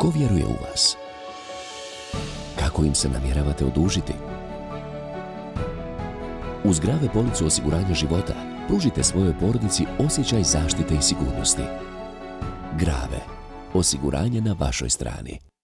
Ko vjeruje u vas? Kako im se namjeravate odužiti? Uz Grave policu osiguranja života pružite svojoj porodici osjećaj zaštite i sigurnosti. Grave, osiguranje na vašoj strani.